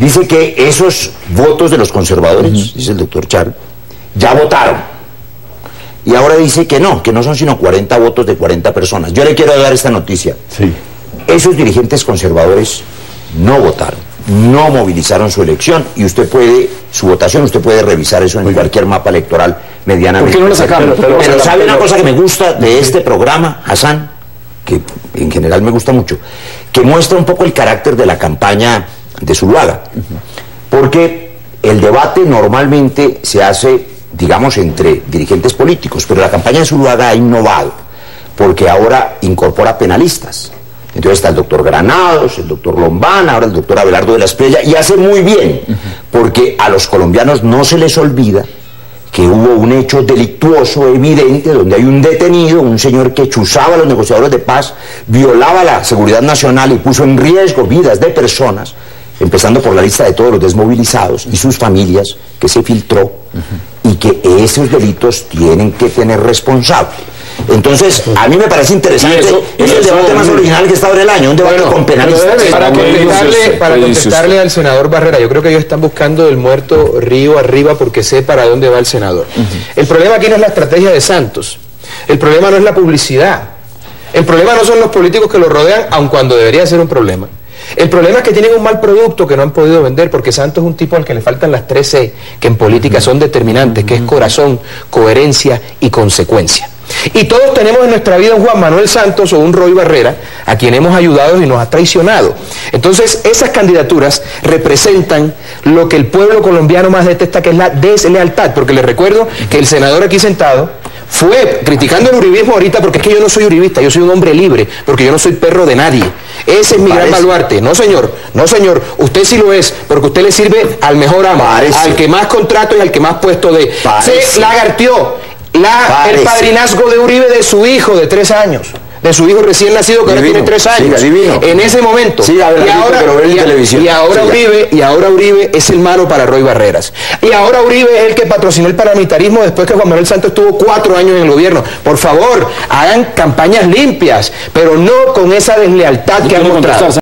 dice que esos votos de los conservadores, dice el doctor Char, ya votaron. Y ahora dice que no son sino 40 votos de 40 personas. Yo le quiero dar esta noticia. Sí. Esos dirigentes conservadores no votaron, no movilizaron su elección, y usted puede revisar eso en cualquier mapa electoral medianamente. ¿Por qué no lo sacaron? Pero ¿sabe una cosa que me gusta de este programa, Hassan? Que en general me gusta mucho, que muestra un poco el carácter de la campaña de Zuluaga. Porque el debate normalmente se hace, digamos, entre dirigentes políticos, pero la campaña de Zuluaga ha innovado, porque ahora incorpora penalistas. Entonces está el doctor Granados, el doctor Lombana, ahora el doctor Abelardo de la Espriella, y hace muy bien, porque a los colombianos no se les olvida que hubo un hecho delictuoso evidente, donde hay un detenido, un señor que chuzaba a los negociadores de paz, violaba la seguridad nacional y puso en riesgo vidas de personas, empezando por la lista de todos los desmovilizados y sus familias, que se filtró, y que esos delitos tienen que tener responsable. Entonces, a mí me parece interesante, es el debate más original que está ahora el año, un debate con penalistas. Para contestarle al senador Barrera, yo creo que ellos están buscando el muerto río arriba porque sé para dónde va el senador. El problema aquí no es la estrategia de Santos, el problema no es la publicidad, el problema no son los políticos que lo rodean, aun cuando debería ser un problema. El problema es que tienen un mal producto que no han podido vender, porque Santos es un tipo al que le faltan las 3 C, que en política son determinantes, que es corazón, coherencia y consecuencia. Y todos tenemos en nuestra vida un Juan Manuel Santos o un Roy Barrera, a quien hemos ayudado y nos ha traicionado. Entonces, esas candidaturas representan lo que el pueblo colombiano más detesta, que es la deslealtad, porque les recuerdo que el senador aquí sentado fue criticando el uribismo ahorita, porque es que yo no soy uribista, yo soy un hombre libre, porque yo no soy perro de nadie. Ese es mi gran baluarte. No señor, no señor, usted sí lo es, porque usted le sirve al mejor amo, al que más contrato y al que más puesto de... Se lagarteó el padrinazgo de Uribe de su hijo de 3 años. De su hijo recién nacido, que ahora tiene 3 años. En ese momento. Y ahora Uribe es el malo para Roy Barreras. Y ahora Uribe es el que patrocinó el paramilitarismo después que Juan Manuel Santos estuvo 4 años en el gobierno. Por favor, hagan campañas limpias, pero no con esa deslealtad que han mostrado.